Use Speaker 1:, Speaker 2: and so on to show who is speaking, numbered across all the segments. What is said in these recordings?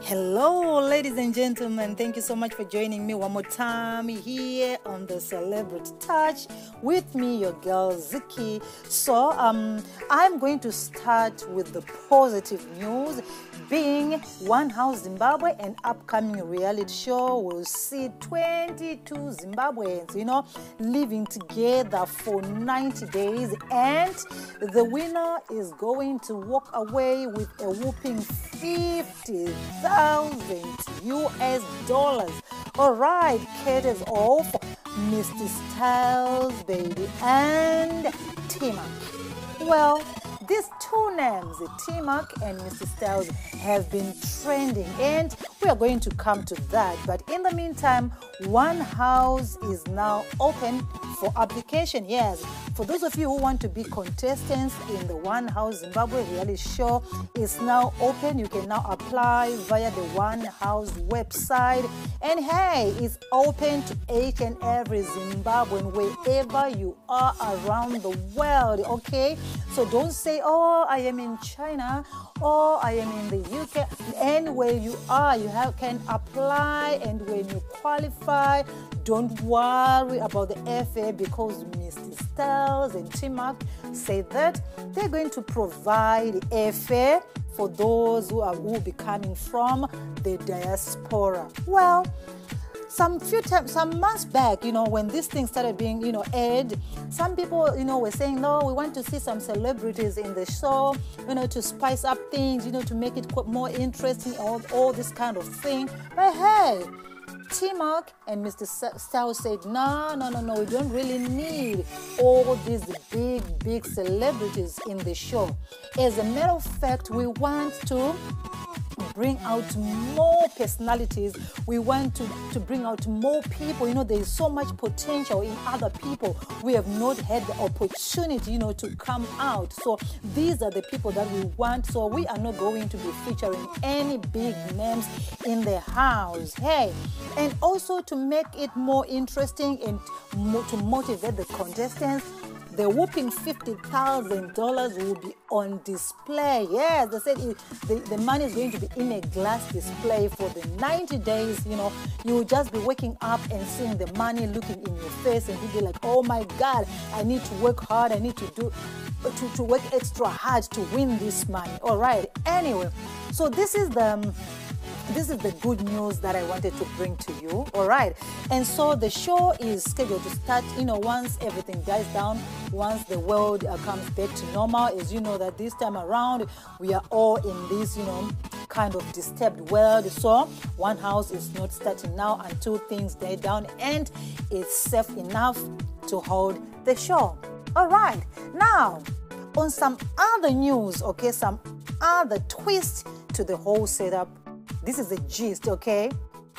Speaker 1: Hello, ladies and gentlemen. Thank you so much for joining me one more time here on the Celebrity Touch with me, your girl Ziki. So, I'm going to start with the positive news. Being One House Zimbabwe, an upcoming reality show, will see 22 Zimbabweans, living together for 90 days, and the winner is going to walk away with a whooping $50,000 US. All right, caters off Mr. Styles, baby, and T-Mac. Well, these two names, T-Mac and Mr. Styles, have been trending, and we are going to come to that. But in the meantime, One House is now open for application. Yes, for those of you who want to be contestants in the One House Zimbabwe reality show, it's now open. You can now apply via the One House website. And hey, it's open to each and every Zimbabwean wherever you are around the world, okay? So don't say, oh, I am in China, or I am in the UK. Anywhere you are, you can apply, and when you qualify, don't worry about the airfare, because Mr. Styles and T-Mac say that they're going to provide airfare for those who will be coming from the diaspora. Well, some months back, when this thing started being, aired, some people, were saying, no, we want to see some celebrities in the show, to spice up things, to make it more interesting, all this kind of thing. But hey, T-Mac and Mr. Styles said, no, we don't really need all these big celebrities in the show. As a matter of fact, we want to bring out more personalities. We want to bring out more people. There is so much potential in other people. We have not had the opportunity, to come out. So these are the people that we want. So we are not going to be featuring any big names in the house. Hey, and also to make it more interesting and to motivate the contestants, the whooping $50,000 will be on display. Yes, they said the money is going to be in a glass display for the 90 days. You will just be waking up and seeing the money looking in your face, and you'll be like, oh my God, I need to work hard. I need to work extra hard to win this money. All right. Anyway, so this is the good news that I wanted to bring to you. All right. And so the show is scheduled to start, once everything dies down, once the world comes back to normal. As you know that this time around, we are all in this, kind of disturbed world. So One House is not starting now until things die down and it's safe enough to hold the show. All right. Now, on some other news, okay, some other twist to the whole setup. This is the gist, okay?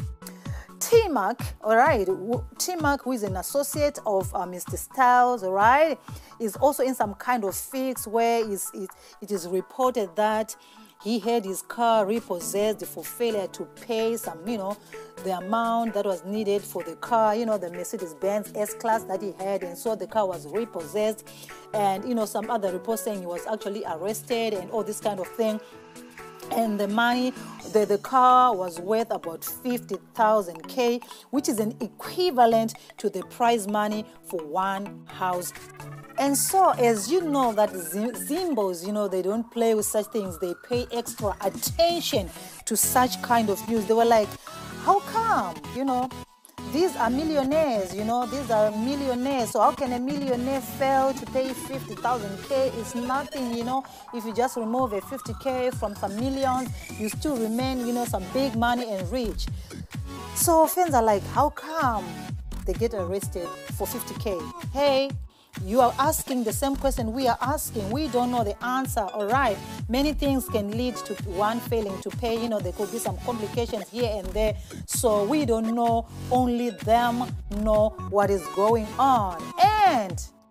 Speaker 1: T-Mac, all right, T-Mac, who is an associate of Mr. Styles, all right, is also in some kind of fix where it is reported that he had his car repossessed for failure to pay some, the amount that was needed for the car, the Mercedes-Benz S-Class that he had, and so the car was repossessed, and, some other reports saying he was actually arrested and all this kind of thing. And the money, the car was worth about 50,000 K, which is an equivalent to the prize money for One House. And so, as you know, that Zimbos, they don't play with such things. They pay extra attention to such kind of news. They were like, how come, these are millionaires, these are millionaires. So how can a millionaire fail to pay 50,000 K? It's nothing, if you just remove a 50K from some millions, you still remain, some big money and rich. So fans are like, how come they get arrested for 50K? Hey, you are asking the same question we are asking. We don't know the answer, all right? Many things can lead to one failing to pay. There could be some complications here and there. So we don't know. Only them know what is going on. And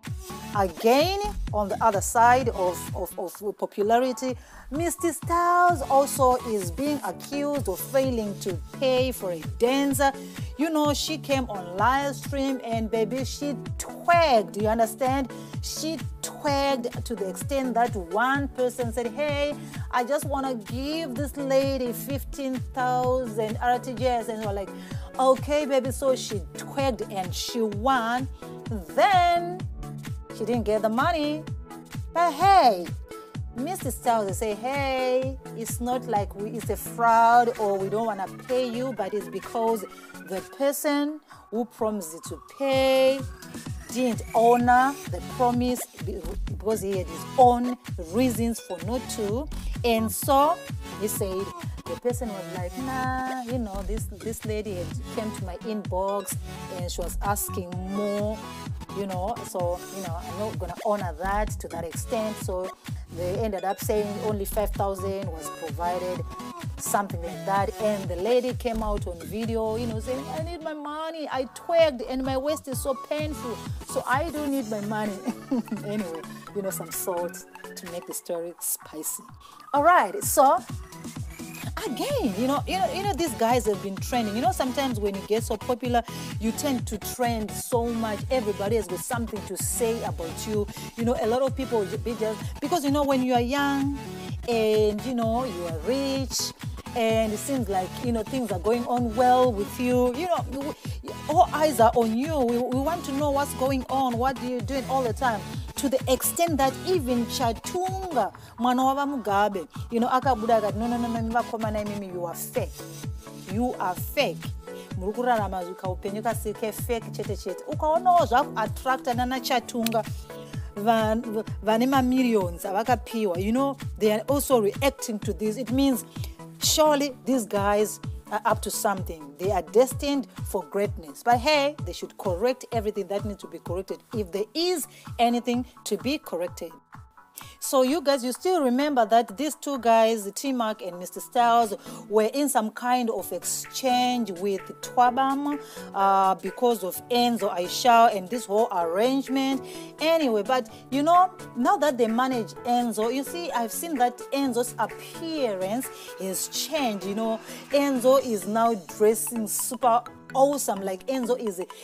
Speaker 1: Again, on the other side of popularity, Misty Styles also is being accused of failing to pay for a dancer. You know, she came on live stream and baby, she twagged, you understand? She twagged to the extent that one person said, hey, I just want to give this lady 15,000 RTGS. And they were like, okay, baby. So she twagged and she won. Then she didn't get the money. But hey, Mr. Styles, they say, hey, it's not like it's a fraud or we don't want to pay you, but it's because the person who promised to pay didn't honor the promise because he had his own reasons for not to. And so he said, the person was like, nah, you know, this lady had came to my inbox and she was asking more, you know, so, you know, I'm not going to honor that to that extent. So they ended up saying only 5,000 was provided, something like that. And the lady came out on video, you know, saying, I need my money. I twagged and my waist is so painful, so I do need my money. Anyway, you know, some salt to make the story spicy. All right, so again, you know, these guys have been trending. You know, sometimes when you get so popular, you tend to trend so much. Everybody has got something to say about you. You know, a lot of people will be just because, you know, when you are young and, you know, you are rich and it seems like, you know, things are going on well with you, you know, all eyes are on you. We want to know what's going on. What are you doing all the time? To the extent that even Chatunga, mwana wa Mugabe, you know, akabuda kat, no, you are fake. You are fake. Murukura ramazuka upenyuka sike fake chete. Ukaona zvaku attracta nana Chatunga. Vanema millions avakapiwa. You know, they are also reacting to this. It means surely these guys are up to something. They are destined for greatness. But hey, they should correct everything that needs to be corrected if there is anything to be corrected. So you guys, you still remember that these two guys, T-Mac and Mr. Styles, were in some kind of exchange with Twabam because of Enzo Aisha and this whole arrangement. Anyway, but you know, now that they manage Enzo, you see, I've seen that Enzo's appearance has changed. You know, Enzo is now dressing super awesome. Like Enzo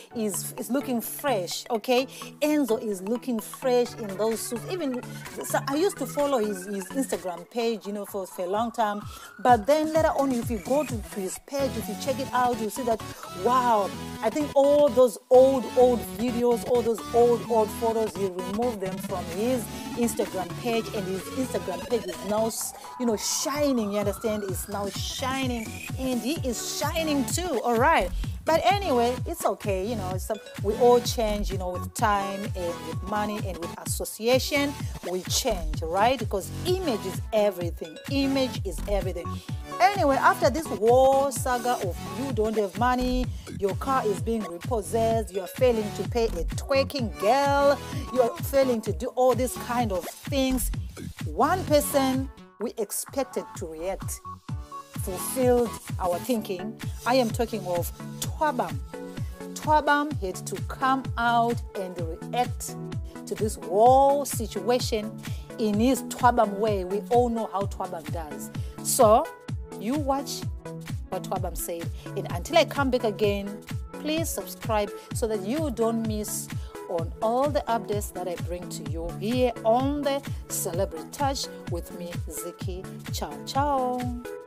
Speaker 1: is looking fresh. Okay, Enzo is looking fresh in those suits. Even so, I used to follow his Instagram page, you know, for a long time. But then later on, if you go to his page, if you check it out, you see that, wow, I think all those old videos, all those old photos, he removed them from his Instagram page, and his Instagram page is now, you know, shining. You understand? It's now shining, and he is shining too. All right. But anyway, it's okay, you know, we all change, you know, with time and with money and with association, we change, right? Because image is everything. Image is everything. Anyway, after this war saga of you don't have money, your car is being repossessed, you are failing to pay a twerking girl, you are failing to do all these kind of things, one person we expected to react fulfilled our thinking. I am talking of Twabam. Twabam had to come out and react to this whole situation in his Twabam way. We all know how Twabam does. So you watch what Twabam said. And until I come back again, please subscribe so that you don't miss on all the updates that I bring to you here on the Celebrity Touch with me, Ziki. Ciao, ciao.